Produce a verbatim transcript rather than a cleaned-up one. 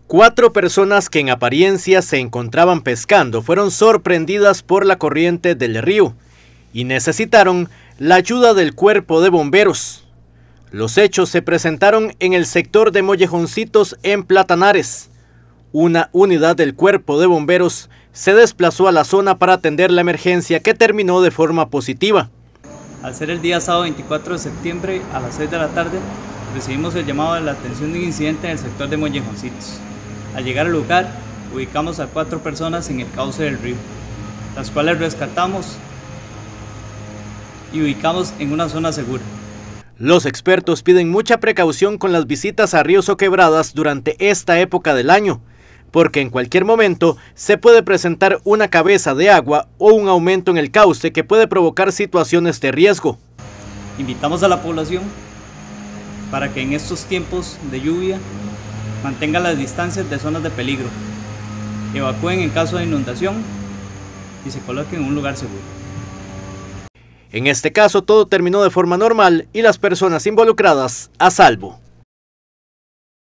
Cuatro personas que en apariencia se encontraban pescando fueron sorprendidas por la corriente del río y necesitaron la ayuda del cuerpo de bomberos. Los hechos se presentaron en el sector de Mollejoncitos en Platanares. Una unidad del cuerpo de bomberos se desplazó a la zona para atender la emergencia, que terminó de forma positiva. Al ser el día sábado veinticuatro de septiembre a las seis de la tarde, recibimos el llamado de la atención de un incidente en el sector de Mollejoncitos. Al llegar al lugar, ubicamos a cuatro personas en el cauce del río, las cuales rescatamos y ubicamos en una zona segura. Los expertos piden mucha precaución con las visitas a ríos o quebradas durante esta época del año, porque en cualquier momento se puede presentar una cabeza de agua o un aumento en el cauce que puede provocar situaciones de riesgo. Invitamos a la población para que en estos tiempos de lluvia mantengan las distancias de zonas de peligro, evacúen en caso de inundación y se coloquen en un lugar seguro. En este caso todo terminó de forma normal y las personas involucradas a salvo.